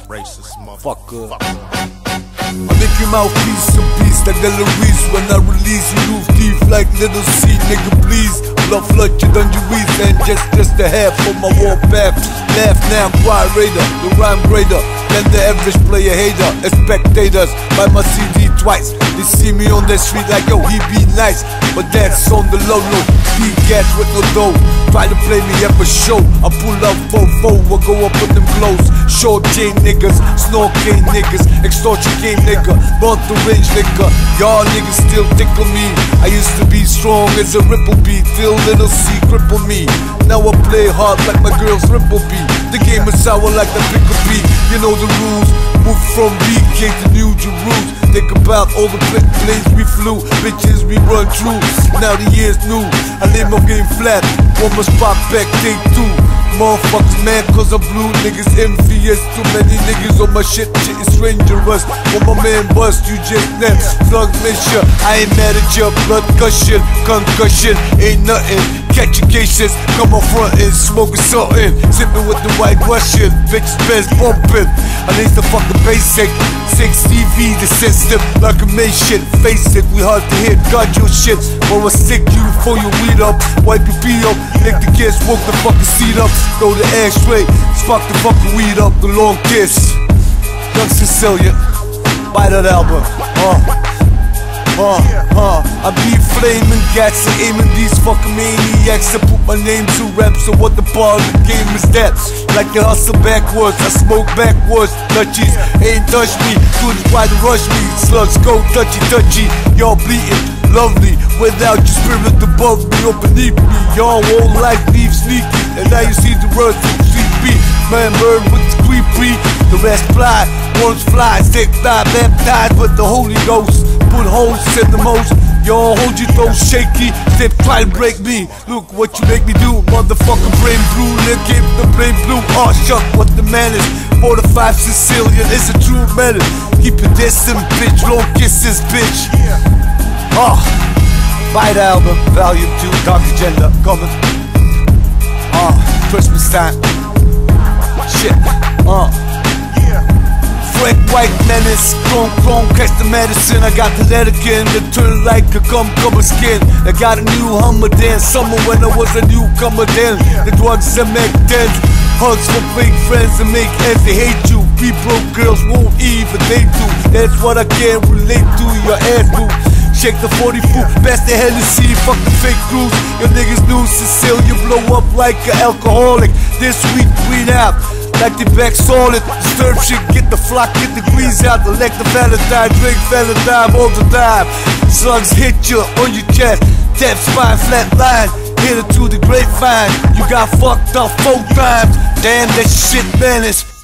Racist motherfucker. I make your mouth piece of peace like Eloise. When I release, you move deep like little C, nigga please. Love flood you on your weeds and just a half on my warpath. Laugh now, quiet raider, the rhyme greater than the average player hater. As spectators buy my CD twice. They see me on the street like yo, he be nice, but that's on the low low. Big gas with no dough, try to play me at a show. I pull up 4-4, I go up with them clothes. Short chain niggas, snort game niggas, extortion game nigga, bought the range nigga. Y'all niggas still tickle me. I used to be strong as a ripple beat, till little C cripple me. Now I play hard like my girl's ripple beat. The game is sour like the pickle beat. You know the rules. Move from BK to New Jerusalem. Think about all the planes we flew, bitches we run through. Now the year's new. I lay my game flat. One more spot back, take two. Motherfuckers mad cause I'm blue, niggas envious. Too many niggas on my shit is dangerous. When my man bust, you just next. Slug mission, I ain't mad at your blood cushion. Concussion, ain't nothing. Catching cases, come on front and smoking something. Sipping with the white Russian, bitch best bumping. I need the fucking basic 6 TV, the system like a main shit. Face it, we hard to hit, got your shit. Or I'll stick you before you weed up. Wipe your pee up, lick the kiss, smoke the fucking seat up. Throw the ashtray, spark the fucking weed up. The long kiss, Young Sicilian, buy that album. I be flaming gats and aiming these fucking maniacs. I put my name to rap, so what the part of the game is that? Like you hustle backwards, I smoke backwards. Touchies ain't touch me, couldn't try to rush me. Slugs go touchy touchy, y'all bleeding lovely. Without your spirit above me or beneath me, y'all whole life leave sneaky. And now you see the words of CP. Man bird with the creepy, the rest fly, ones fly, sick fly, baptized with the Holy Ghost. Put holes in the most, y'all hold your toes shaky. They try to break me, look what you make me do. Motherfucker brain blue, look at the brain blue. Oh shuck, what the man is. 45 Sicilian, it's a true menace. Keep it distant, bitch, long kisses, bitch. Buy the album, Volume 2, Dark Agenda, coming. Christmas time. Shit, Frank White menace, chrome, catch the medicine. I got the Letterkin that turn like a cum-cover skin. I got a new Hummer then, summer when I was a newcomer then. The drugs that make dents, hugs for fake friends that make ends, they hate you. People, girls won't even they do. That's what I can't relate to, your ass boo. Shake the 40 foot, pass the Hennessy, fuck the fake crews. Your niggas new Sicilian, blow up like an alcoholic. This week, green out, like the back solid. Disturb shit, get the flock, get the grease out. Elect the Valentine, drink Valentine all the time. Slugs hit you on your chest, tap spine, flat line. Hit it through the grapevine. You got fucked up 4 times. Damn, that shit menace.